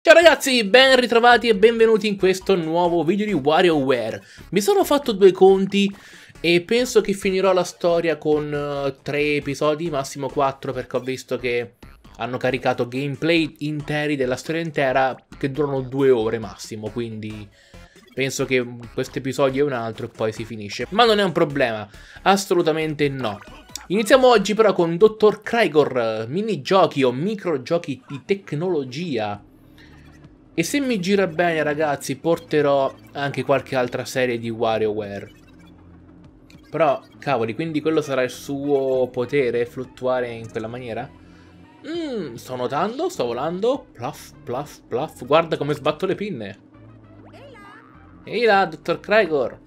Ciao ragazzi, ben ritrovati e benvenuti in questo nuovo video di WarioWare. Mi sono fatto due conti e penso che finirò la storia con 3 episodi, massimo 4, perché ho visto che hanno caricato gameplay interi della storia intera che durano 2 ore massimo, quindi penso che questo episodio è un altro e poi si finisce. Ma non è un problema, assolutamente no. Iniziamo oggi però con Dr. Crygor, minigiochi o microgiochi di tecnologia. E se mi gira bene ragazzi porterò anche qualche altra serie di WarioWare. Però cavoli, quindi quello sarà il suo potere, fluttuare in quella maniera? Sto notando, sto volando. Pluff, pluff, pluff. Guarda come sbatto le pinne. Ehi là, Dr. Crygor.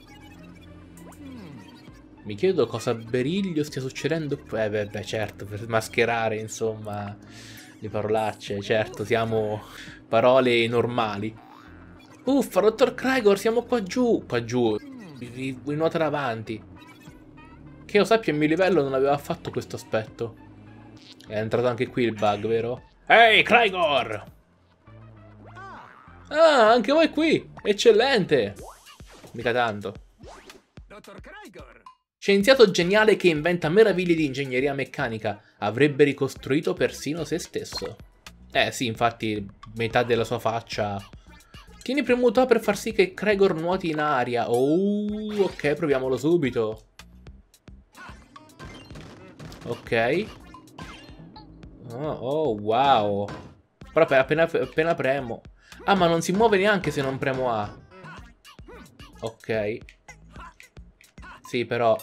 Mi chiedo cosa beriglio stia succedendo. Beh, certo, per mascherare, insomma, le parolacce. Certo, siamo parole normali. Uffa, Dr. Crygor, siamo qua giù. Qua giù. Vuoi nuotare avanti. Che io sappia, il mio livello non aveva affatto questo aspetto. È entrato anche qui il bug, vero? Ehi, Crygor! Ah, anche voi qui! Eccellente! Mica tanto. Dottor Crygor! Scienziato geniale che inventa meraviglie di ingegneria meccanica. Avrebbe ricostruito persino se stesso. Sì, infatti, metà della sua faccia. Tieni premuto A per far sì che Crygor nuoti in aria. Oh, ok, proviamolo subito. Ok. Oh, wow. Però appena premo. Ah, ma non si muove neanche se non premo A. Ok. Sì, però.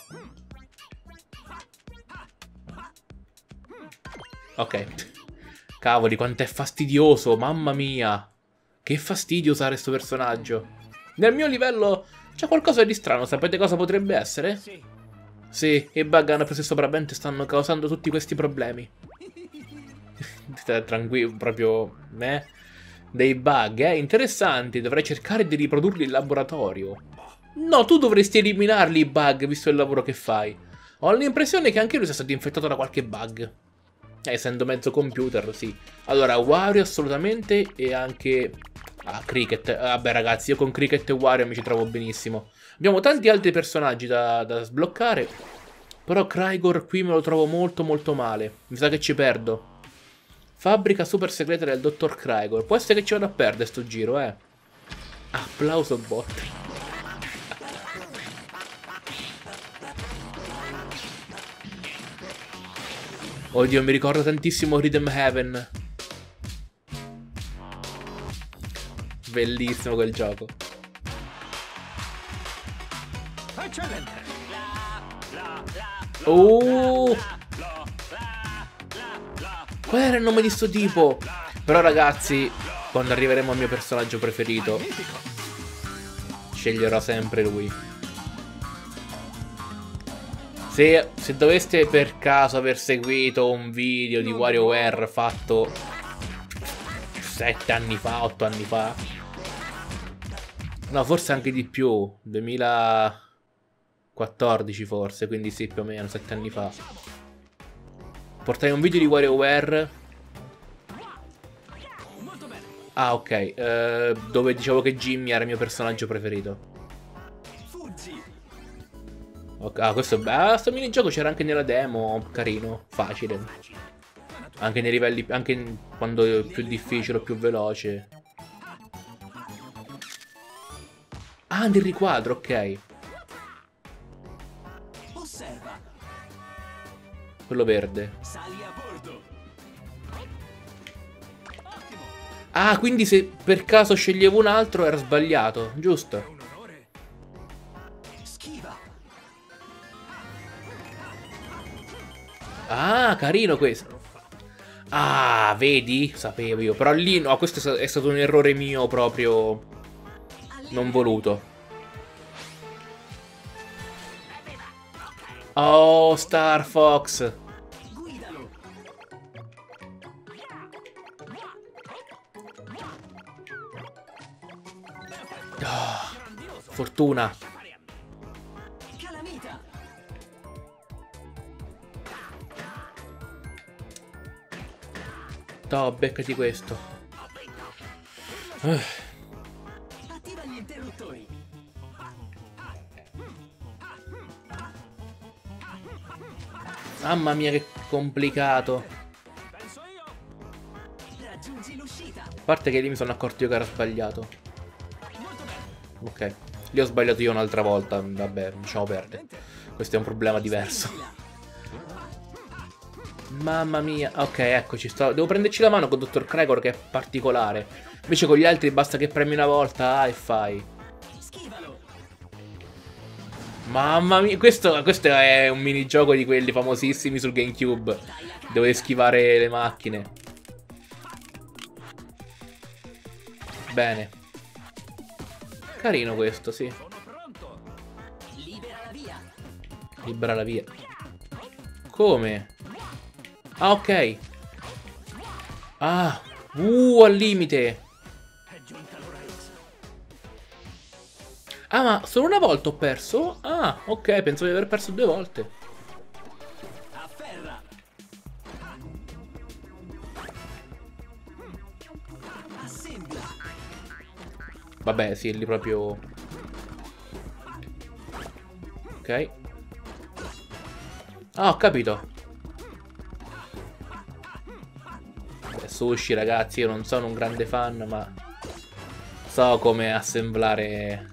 Ok. Cavoli, quanto è fastidioso, mamma mia. Che fastidio usare questo personaggio. Nel mio livello c'è qualcosa di strano, sapete cosa potrebbe essere? Sì. Sì, i bug hanno preso il sopravvento e stanno causando tutti questi problemi. Tranquillo, proprio. Dei bug, interessanti. Dovrei cercare di riprodurli in laboratorio. No, tu dovresti eliminarli i bug, visto il lavoro che fai. Ho l'impressione che anche lui sia stato infettato da qualche bug. Essendo mezzo computer, sì. Allora, Wario assolutamente e anche... Ah, Cricket. Vabbè ragazzi, io con Cricket e Wario mi ci trovo benissimo. Abbiamo tanti altri personaggi da sbloccare. Però Crygor qui me lo trovo molto molto male. Mi sa che ci perdo. Fabbrica super segreta del Dottor Crygor. Può essere che ci vado a perdere sto giro, eh. Applauso bot. Oddio, mi ricordo tantissimo Rhythm Heaven. Bellissimo quel gioco. Eccellente! Oh! Qual era il nome di sto tipo? Però ragazzi, quando arriveremo al mio personaggio preferito, sceglierò sempre lui. Se doveste per caso aver seguito un video di WarioWare fatto 7 anni fa, 8 anni fa, no, forse anche di più, 2014 forse, quindi sì, più o meno 7 anni fa, portai un video di WarioWare. Ah, ok, dove dicevo che Jimmy era il mio personaggio preferito. Ah, questo è bello. Sto minigioco c'era anche nella demo. Carino, facile. Anche nei livelli. Anche quando è più difficile o più veloce. Ah, nel riquadro, ok. Osserva. Quello verde. Sali a bordo. Ottimo. Ah, quindi se per caso sceglievo un altro era sbagliato, giusto? Un onore. Schiva. Ah, carino questo. Ah, vedi? Sapevo io. Però lì no, questo è stato un errore mio proprio non voluto. Oh, Star Fox. Guidalo. Oh, fortuna. Calamita. No, beccati questo. Attiva gli interruttori. Mamma mia che complicato. Penso io. Raggiungi l'uscita. A parte che lì mi sono accorto io che era sbagliato. Molto bene. Ok. Lì ho sbagliato io un'altra volta. Vabbè, lasciamo perdere. Questo è un problema diverso. Mamma mia. Ok, eccoci. Devo prenderci la mano con Dr. Cragor che è particolare. Invece con gli altri basta che premi una volta e fai. Schivalo. Mamma mia. Questo è un minigioco di quelli famosissimi sul GameCube. Dove schivare le macchine. Bene. Carino questo, sì. Sono pronto. Libera la via. Libera la via. Come? Ah, ok. Ah. Al limite. È giunta l'ora X. Ah, ma solo una volta ho perso? Ah, ok, pensavo di aver perso 2 volte. Afferra. Assembla. Vabbè, sì, lì proprio... Ok. Ah, ho capito. Beh, sushi, ragazzi, io non sono un grande fan, ma... So come assemblare...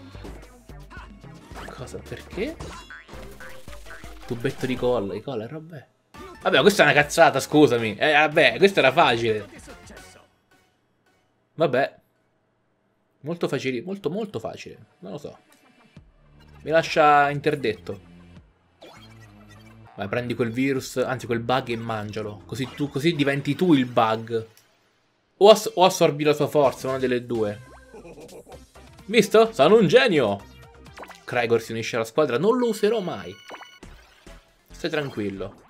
Cosa? Perché? Tubetto di colla, vabbè. Vabbè, questa è una cazzata, scusami. Vabbè, questa era facile. Che è successo? Vabbè. Molto facile, molto facile. Non lo so. Mi lascia interdetto. Vai, prendi quel virus, anzi quel bug e mangialo. Così diventi tu il bug. O assorbi la sua forza, una delle due. Visto? Sono un genio. Cragor si unisce alla squadra, non lo userò mai. Stai tranquillo.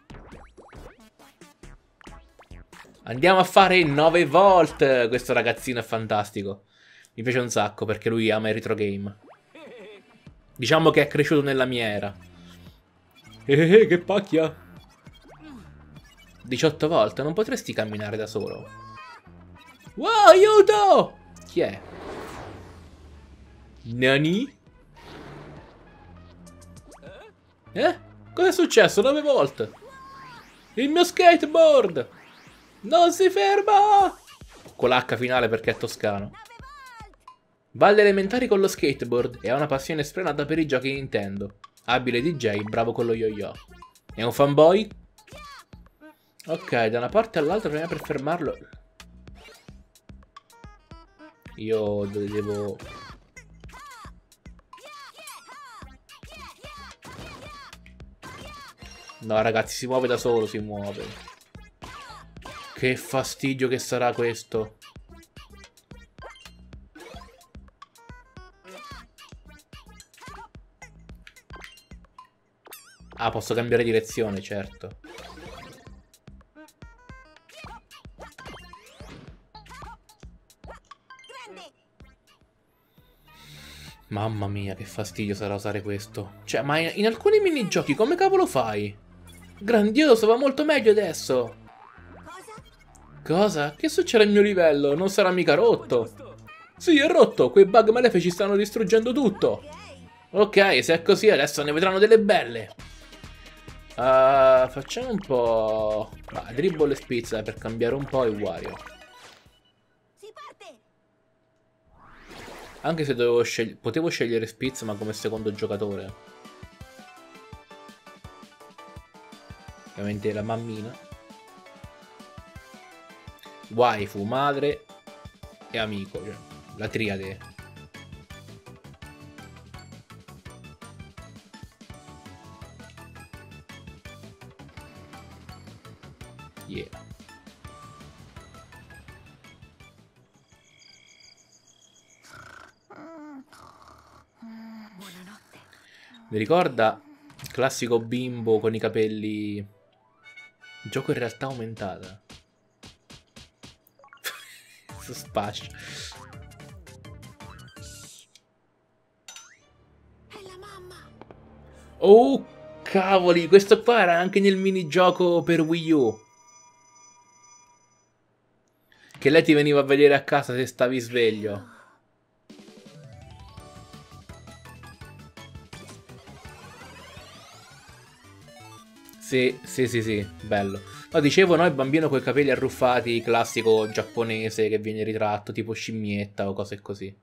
Andiamo a fare 9 volt. Questo ragazzino è fantastico. Mi piace un sacco perché lui ama i retro game. Diciamo che è cresciuto nella mia era. Che pacchia. 18 volte, non potresti camminare da solo. Wow, aiuto! Chi è? Nani? Cosa è successo? 9 volte. Il mio skateboard! Non si ferma! Con l'H finale perché è toscano. Va alle elementari con lo skateboard e ha una passione sfrenata per i giochi Nintendo. Abile DJ, bravo con lo yo-yo. È un fanboy? Ok, da una parte all'altra prima per fermarlo. Io devo... No, ragazzi, si muove da solo, si muove. Che fastidio che sarà questo. Ah, posso cambiare direzione, certo. Mamma mia, che fastidio sarà usare questo. Cioè, ma in alcuni minigiochi come cavolo fai? Grandioso, va molto meglio adesso. Cosa? Che succede al mio livello? Non sarà mica rotto. Sì, è rotto. Quei bug malefici stanno distruggendo tutto. Ok, se è così adesso ne vedranno delle belle. Facciamo un po'... dribble e spizza per cambiare un po' il Wario. Anche se potevo scegliere Spitz ma come secondo giocatore. Ovviamente la mammina. Waifu, madre e amico, cioè la triade. Yeah. Buonanotte. Mi ricorda il classico bimbo con i capelli. Gioco in realtà aumentata. Spascio. È la mamma. Oh, cavoli, questo qua era anche nel minigioco per Wii U. Che lei ti veniva a vedere a casa se stavi sveglio. Sì, sì, sì, sì, bello. No, dicevo, no, il bambino con i capelli arruffati, classico giapponese che viene ritratto, tipo scimmietta o cose così.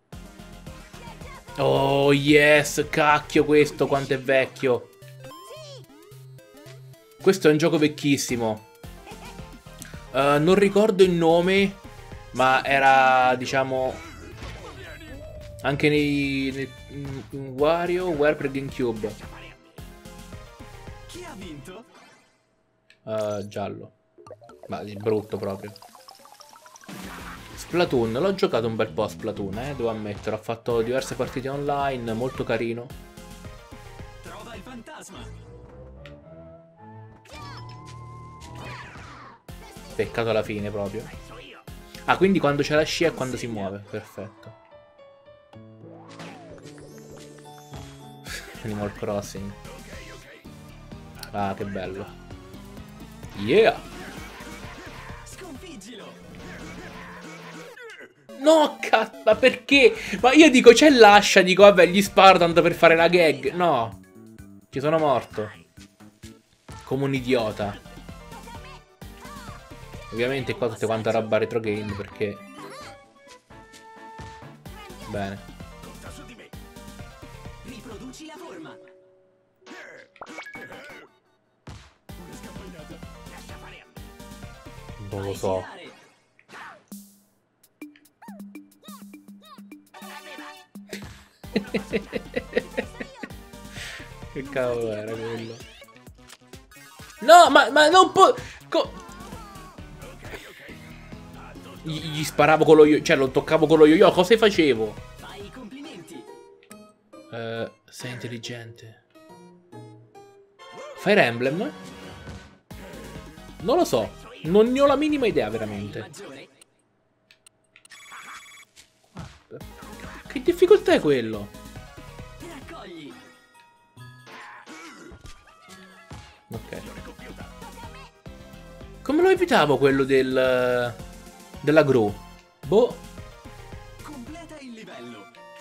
Oh, yes, cacchio questo, quanto è vecchio. Questo è un gioco vecchissimo. Non ricordo il nome, ma era, diciamo, anche in WarioWare per GameCube. Chi ha vinto? Giallo. Ma è brutto proprio. Splatoon, l'ho giocato un bel po' a Splatoon, devo ammettere. Ho fatto diverse partite online, molto carino. Trova il fantasma. Peccato alla fine proprio. Ah, quindi quando c'è la scia è quando si muove. Perfetto. Animal Crossing. Ah, che bello. Yeah. Sconfiggilo. No, cazzo, ma perché? Ma io dico, c'è l'ascia, dico, vabbè, gli sparo tanto per fare la gag. No. Ci sono morto. Come un idiota. Ovviamente qua tutte quante roba retro game perché... Bene. Conta su di me. Riproduci la forma. Una scampagnata. Lascia fare a me. Non lo so. Che cavolo era quello? No, ma non può... Gli sparavo con lo yo-yo, cioè lo toccavo con lo yo-yo, cosa facevo? Fai i complimenti. Sei intelligente. Fire Emblem? Non lo so, non ne ho la minima idea veramente. Maggiore. Che difficoltà è quello? Raccogli. Ok. Come lo evitavo quello della gru? Boh. Completa il livello.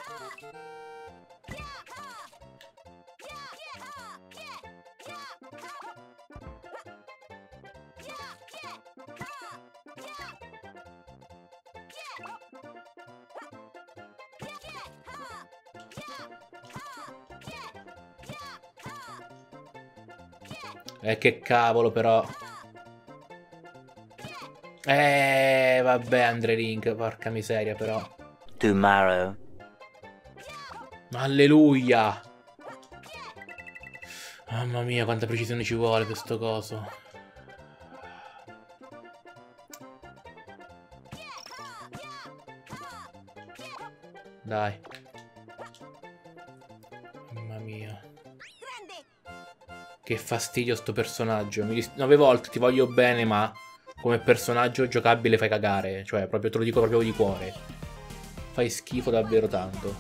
Che cavolo però. Vabbè, Andre Link, porca miseria però. Tomorrow. Alleluia. Mamma mia, quanta precisione ci vuole per sto coso. Dai. Mamma mia. Che fastidio sto personaggio. 9 volte ti voglio bene, ma come personaggio giocabile fai cagare. Cioè, proprio te lo dico proprio di cuore. Fai schifo davvero tanto.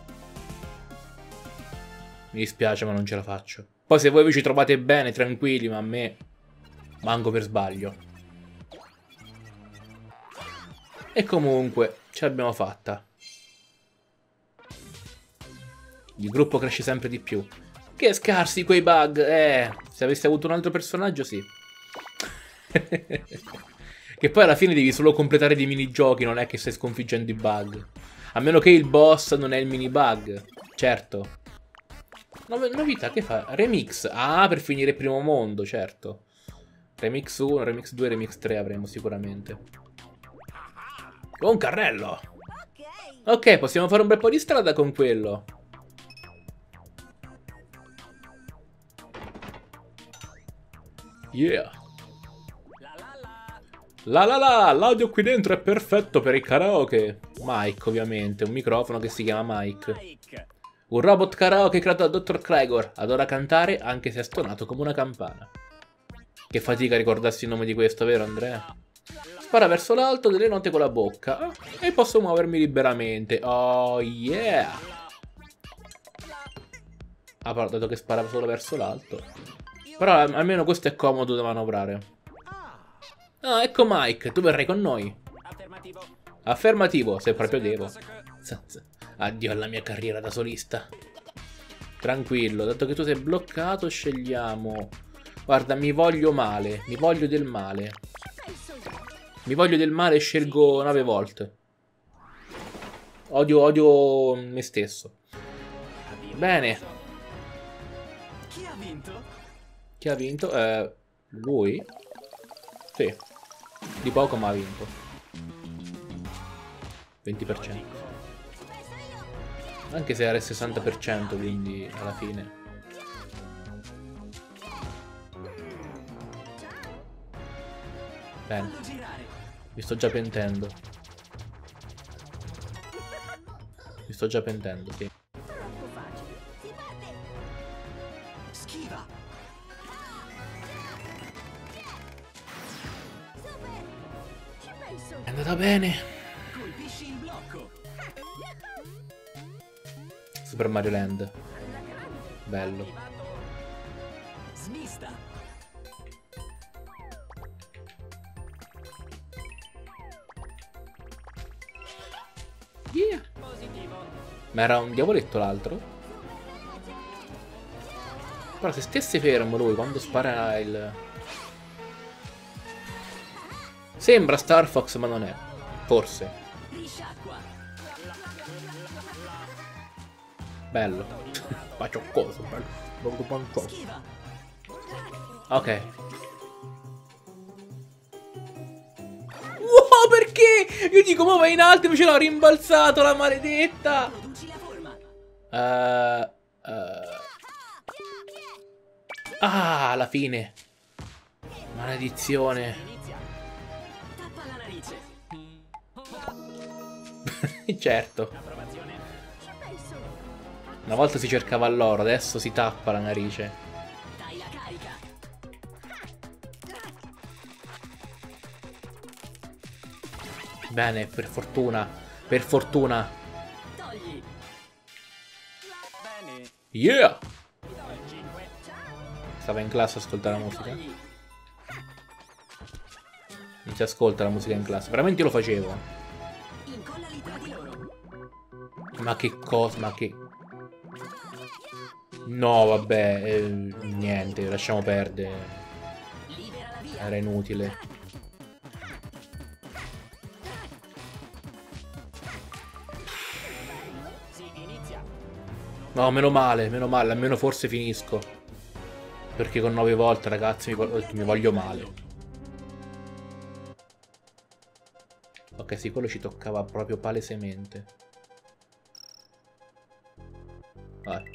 Mi dispiace, ma non ce la faccio. Poi se voi vi ci trovate bene, tranquilli, ma a me manco per sbaglio. E comunque, ce l'abbiamo fatta. Il gruppo cresce sempre di più. Che scarsi quei bug. Se avessi avuto un altro personaggio, sì. Che poi alla fine devi solo completare dei minigiochi, non è che stai sconfiggendo i bug. A meno che il boss non è il mini bug. Certo. Novità, che fa? Remix. Ah, per finire il primo mondo, certo. Remix 1, Remix 2, Remix 3 avremo sicuramente. Oh, un carrello. Ok, possiamo fare un bel po' di strada con quello. Yeah. L'audio qui dentro è perfetto per il karaoke. Mike, ovviamente, un microfono che si chiama Mike. Un robot karaoke creato da Dr. Crygor. Adora cantare anche se è stonato come una campana. Che fatica a ricordarsi il nome di questo, vero Andrea? Spara verso l'alto delle note con la bocca. E posso muovermi liberamente. Oh yeah. Ah, però dato che sparava solo verso l'alto. Però almeno questo è comodo da manovrare. Ah, ecco Mike, tu verrai con noi. Affermativo, se proprio devo. Addio alla mia carriera da solista. Tranquillo, dato che tu sei bloccato, scegliamo... Guarda, mi voglio male, mi voglio del male. Mi voglio del male e scelgo 9 volte. Odio me stesso. Bene. Chi ha vinto? Chi ha vinto? Lui? Sì. Di poco ma ha vinto. 20%. Anche se era il 60%, quindi alla fine. Bene. Mi sto già pentendo. Mi sto già pentendo, sì. Schiva. È andata bene. Colpisci il blocco. Super Mario Land. Bello. Smista. Yeah. Ma era un diavoletto l'altro? Però se stesse fermo lui quando spara il... Sembra Star Fox ma non è. Forse. Risciacqua. Bello. Pacioccoso, bello. Poco panciocco. Schiva. Ok. Wow, perché? Io dico, ma vai in alto e invece l'ho rimbalzato, la maledetta. Produci la forma. Ah, alla fine. Maledizione. Inizia. Tappa la narice. Certo. Approvazione. Una volta si cercava l'oro, adesso si tappa la narice. Dai la carica. Bene, per fortuna. Per fortuna. Togli. Bene. Yeah! Mi do il 5. Stava in classe a ascoltare la musica. Togli. Non si ascolta la musica in classe. Veramente io lo facevo. Incollali tra di loro. Ma che cosa? Ma che... No, vabbè. Niente, lasciamo perdere. Libera la via. Era inutile. Si inizia. No, meno male, almeno forse finisco. Perché con 9 volte, ragazzi, mi voglio male. Ok, sì, quello ci toccava proprio palesemente. Vai.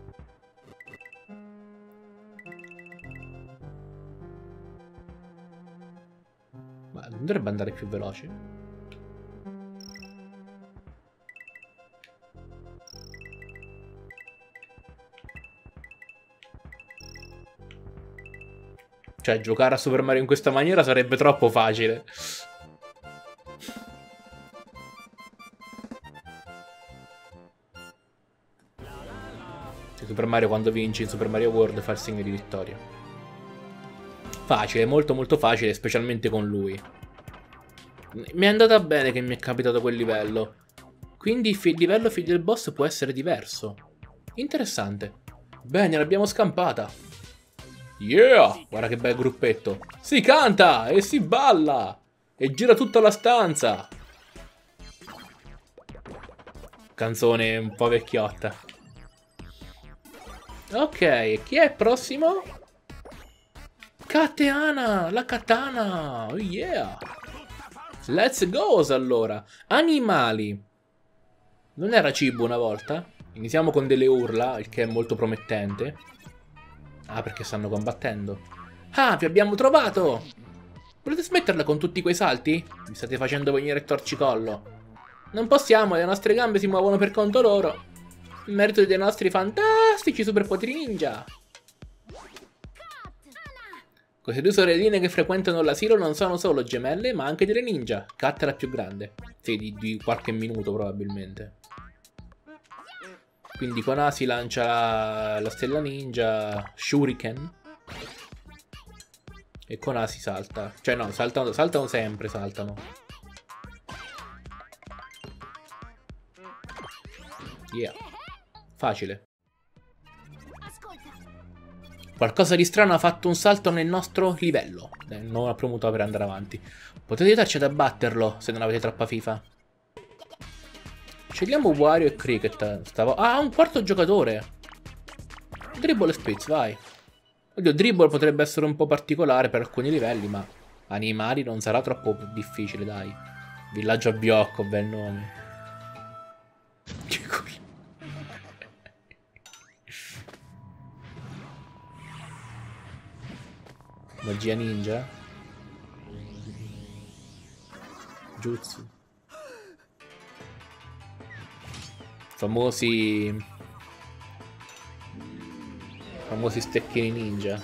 Ma non dovrebbe andare più veloce? Cioè, giocare a Super Mario in questa maniera sarebbe troppo facile. Super Mario quando vinci in Super Mario World fa il segno di vittoria. Facile, molto molto facile, specialmente con lui. Mi è andata bene che mi è capitato quel livello. Quindi il livello figlio del boss può essere diverso. Interessante. Bene, l'abbiamo scampata. Yeah! Guarda che bel gruppetto. Si canta e si balla. E gira tutta la stanza. Canzone un po' vecchiotta. Ok, chi è prossimo? Kateana, la katana. Oh yeah. Let's go allora. Animali. Non era cibo una volta? Iniziamo con delle urla, il che è molto promettente. Ah, perché stanno combattendo. Ah, vi abbiamo trovato! Volete smetterla con tutti quei salti? Mi state facendo venire il torcicollo. Non possiamo, le nostre gambe si muovono per conto loro. Il merito dei nostri fantastici superpoteri ninja. Queste due sorelline che frequentano l'asilo non sono solo gemelle, ma anche delle ninja. Kat è la più grande. Sì, di qualche minuto probabilmente. Quindi con A si lancia la stella ninja Shuriken. E con A si salta. Cioè no, saltano sempre, saltano. Yeah. Facile. Ascolta. Qualcosa di strano ha fatto un salto nel nostro livello. Non ho premuto per andare avanti. Potete aiutarci ad abbatterlo se non avete troppa FIFA. Scegliamo Wario e Cricket. Ah, un quarto giocatore. Dribble e Spritz, vai. Oddio, Dribble potrebbe essere un po' particolare per alcuni livelli, ma animali non sarà troppo difficile, dai. Villaggio a Biocco, bel nome. Che coglione. Magia ninja? Jutsu. Famosi stecchini ninja.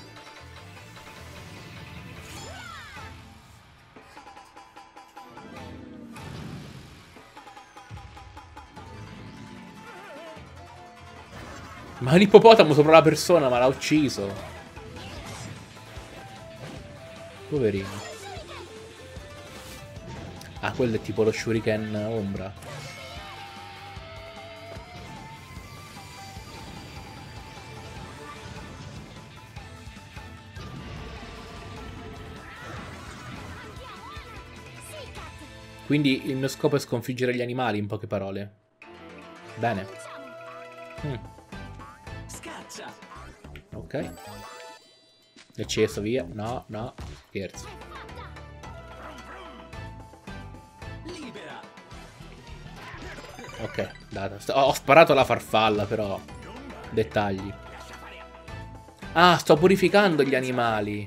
Ma l'ippopotamo sopra la persona, ma l'ha ucciso. Poverino. Ah, quello è tipo lo shuriken ombra. Quindi il mio scopo è sconfiggere gli animali, in poche parole. Bene. Scaccia. Ok. È acceso, via. No, no. Scherzo. Libera. Ok, data. Ho sparato la farfalla, però. Dettagli. Ah, sto purificando gli animali.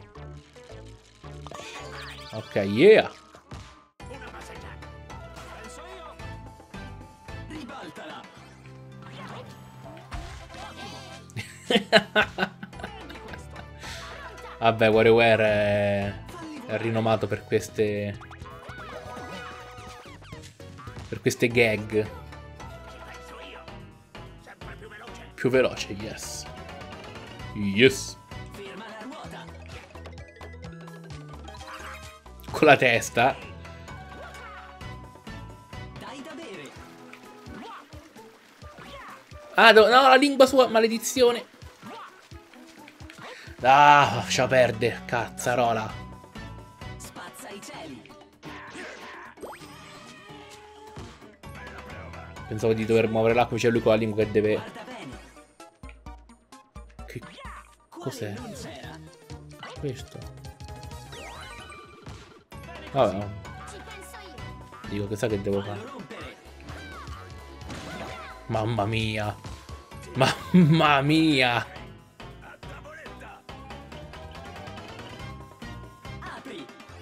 Ok, yeah. Ribaltala. Vabbè, WarioWare è rinomato per queste gag. Più veloce, yes. Yes. Ferma la ruota. Con la testa. Dai da bere. Ah, no, la lingua sua, maledizione. Ah, lascia perdere, cazzarola. Spazza i cieli. Pensavo di dover muovere l'acqua, c'è lui con la lingua che deve... Guarda bene. Che cos'è? Non c'era. Questo? Vabbè, dico che sa che devo fare. Rompere. Mamma mia. Mamma mia. Apri.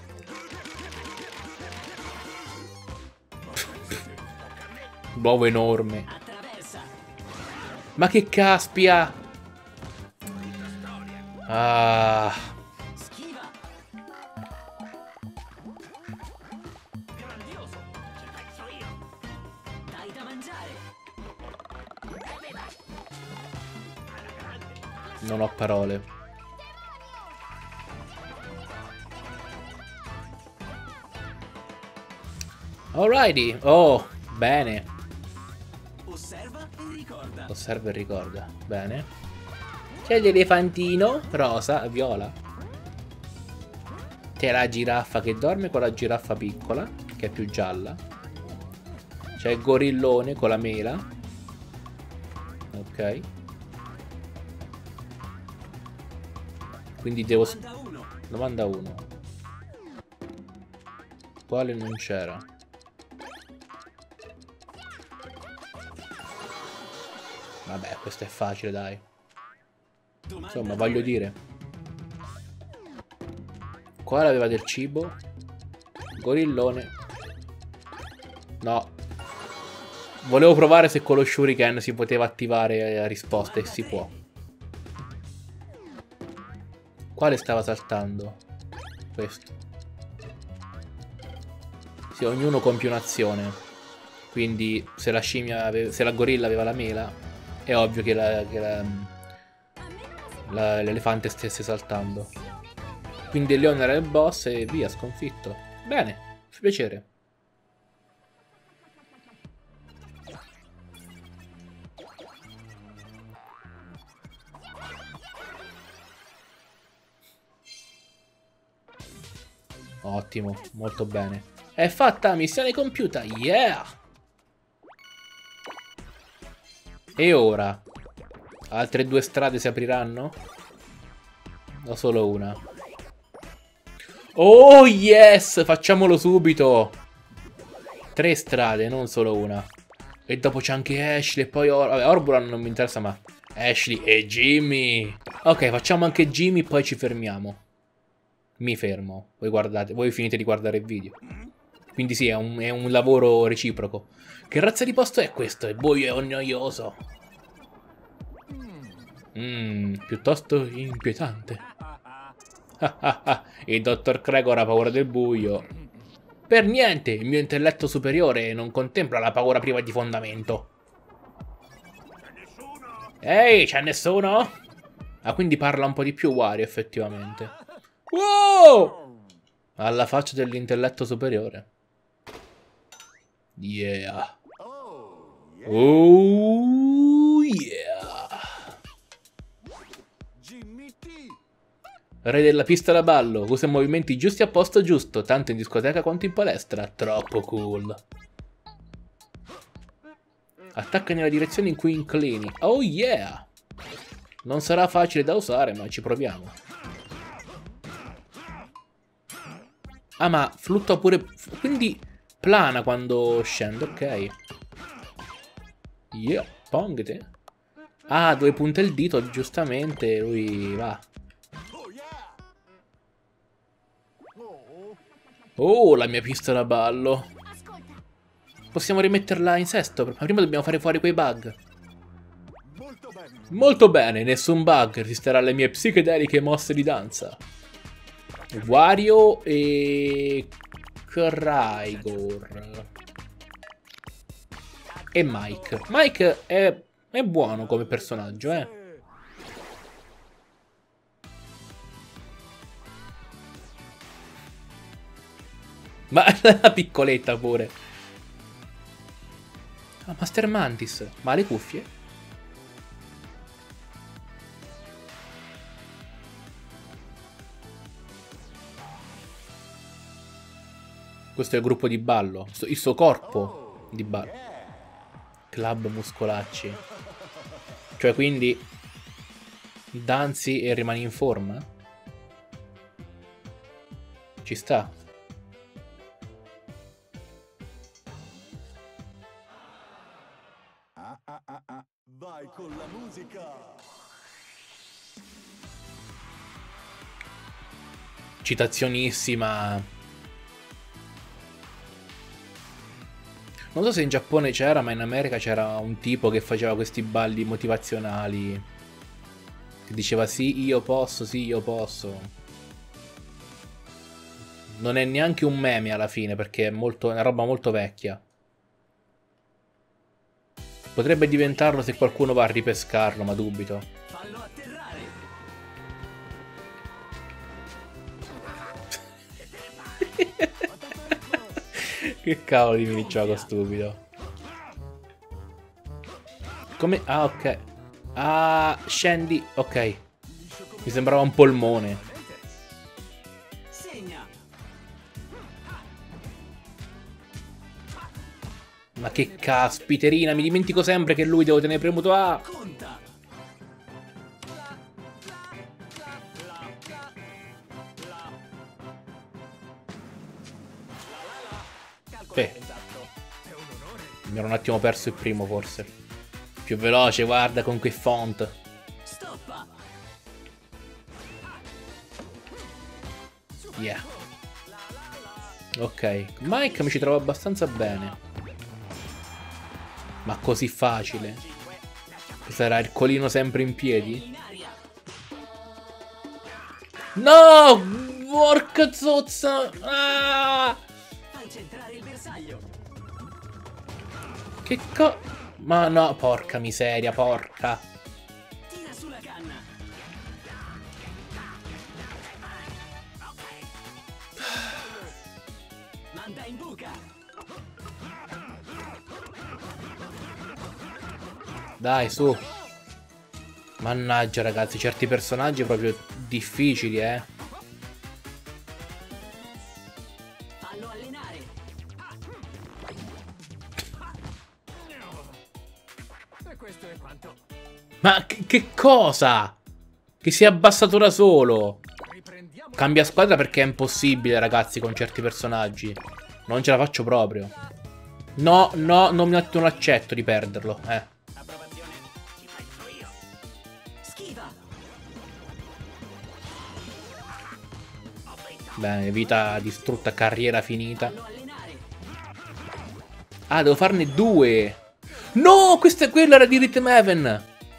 Uovo enorme. Attraversa. Ma che caspia. Ah. Schiva. Grandioso. Ci penso io. Dai da mangiare. Non ho parole. Alrighty. Oh, bene. Osserva e ricorda. Osserva e ricorda. Bene. C'è l'elefantino rosa, viola. C'è la giraffa che dorme con la giraffa piccola, che è più gialla. C'è il gorillone con la mela. Ok. Quindi devo... 91. 91. Quale non c'era? Vabbè, questo è facile, dai. Insomma, voglio dire. Quale aveva del cibo? Gorillone. No. Volevo provare se con lo shuriken si poteva attivare la risposta e si può. Quale stava saltando? Questo. Sì, ognuno compie un'azione. Quindi se la scimmia se la gorilla aveva la mela, è ovvio che l'elefante stesse saltando. Quindi il leone era il boss e via, sconfitto. Bene, fa piacere. Ottimo, molto bene. È fatta, missione compiuta, yeah! E ora? Altre 2 strade si apriranno? O solo una? Oh yes! Facciamolo subito! 3 strade, non solo una. E dopo c'è anche Ashley e poi vabbè, Orbulan non mi interessa, ma Ashley e Jimmy. Ok, facciamo anche Jimmy, poi ci fermiamo. Mi fermo. Voi guardate, voi finite di guardare il video. Quindi sì, è un lavoro reciproco. Che razza di posto è questo? È buio e noioso. Piuttosto inquietante. Il dottor Gregor ha paura del buio. Per niente, il mio intelletto superiore non contempla la paura priva di fondamento. Ehi, c'è nessuno? Ah, quindi parla un po' di più Wario, effettivamente. Wow! Alla faccia dell'intelletto superiore. Yeah. Oh, yeah. Re della pista da ballo, usa i movimenti giusti a posto giusto, tanto in discoteca quanto in palestra. Troppo cool. Attacca nella direzione in cui inclini. Oh yeah! Non sarà facile da usare, ma ci proviamo. Ah, ma fluttua pure... Quindi plana quando scende, ok. Yeah, pongete. Ah, dove punta il dito, giustamente, lui va. Oh, la mia pista da ballo. Possiamo rimetterla in sesto, ma prima dobbiamo fare fuori quei bug. Molto bene, nessun bug resisterà alle mie psichedeliche mosse di danza. Wario e... Crygor. E Mike. Mike è buono come personaggio, eh. Ma la piccoletta pure. Ah, Master Mantis. Ma le cuffie? Questo è il gruppo di ballo. Il suo corpo di ballo. Club muscolacci. Cioè quindi danzi e rimani in forma? Ci sta. Vai con la musica. Citazionissima. Non so se in Giappone c'era, ma in America c'era un tipo che faceva questi balli motivazionali. Che diceva sì, io posso, sì, io posso. Non è neanche un meme alla fine, perché è una roba molto vecchia. Potrebbe diventarlo se qualcuno va a ripescarlo, ma dubito. Fallo atterrare. Che cavolo di minigioco stupido. Come... Ah, ok. Ah, scendi. Ok. Mi sembrava un polmone. Segna. Ma che caspiterina, mi dimentico sempre che lui devo tenere premuto A. Conta. Beh, mi ero un attimo perso il primo forse. Più veloce, guarda, con quei font. Stoppa. Yeah. Ok, Mike mi ci trovo abbastanza bene. Ma così facile? Sarà il colino sempre in piedi? In aria. No! Porca zozza! Ah! Fai centrare il bersaglio. Che Ma no, porca miseria, porca. Tira sulla canna. Manda in buca. Dai, su. Mannaggia, ragazzi, certi personaggi proprio difficili, eh. Ma che cosa? Che si è abbassato da solo. Cambia squadra perché è impossibile, ragazzi, con certi personaggi. Non ce la faccio proprio. No, no, non accetto di perderlo. Bene, vita distrutta, carriera finita. Ah, devo farne 2. No, questa è quella, era di Rhythm Heaven.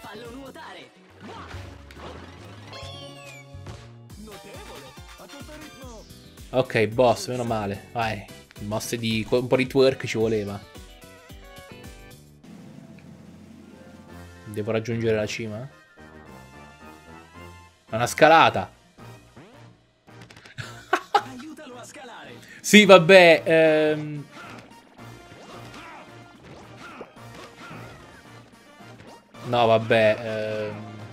Ok, boss, meno male. Vai. Mosse di... un po' di twerk ci voleva. Devo raggiungere la cima? È una scalata. Aiutalo a scalare. Sì, vabbè. No, vabbè.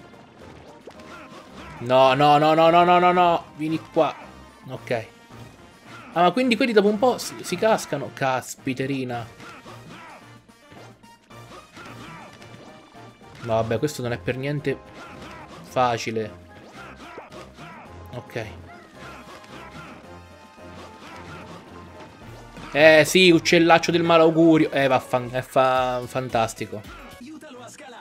No, no, no, no, no, no, no, no. Vieni qua. Ok. Ah, ma quindi quelli dopo un po' si cascano. Caspiterina. No, vabbè, questo non è per niente facile. Ok. Sì, uccellaccio del malaugurio. È fantastico. Aiutalo a scalare.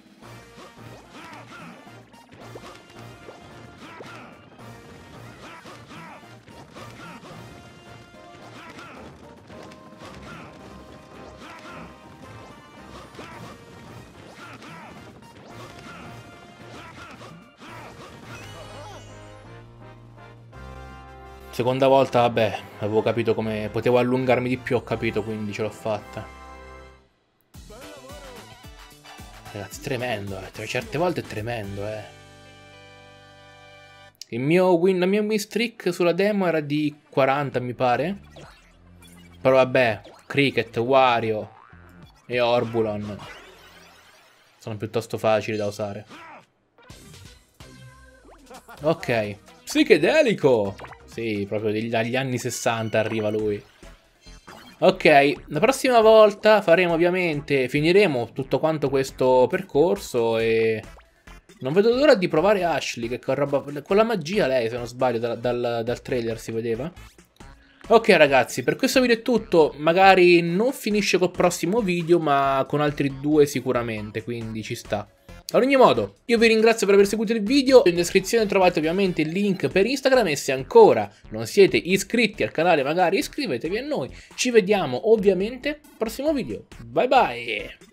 Seconda volta, vabbè, avevo capito come... Potevo allungarmi di più, ho capito, quindi ce l'ho fatta. Ragazzi, tremendo, certe volte è tremendo, la mia win streak sulla demo era di 40, mi pare. Però vabbè, Cricket, Wario e Orbulon sono piuttosto facili da usare. Ok, psichedelico! Sì, proprio dagli anni 60 arriva lui. Ok, la prossima volta faremo ovviamente, finiremo tutto quanto questo percorso e non vedo l'ora di provare Ashley, che con la magia lei, se non sbaglio, dal trailer si vedeva. Ok ragazzi, per questo video è tutto, magari non finisce col prossimo video, ma con altri 2 sicuramente, quindi ci sta. Ad ogni modo, io vi ringrazio per aver seguito il video, in descrizione trovate ovviamente il link per Instagram e se ancora non siete iscritti al canale magari iscrivetevi a noi. Ci vediamo ovviamente al prossimo video. Bye bye!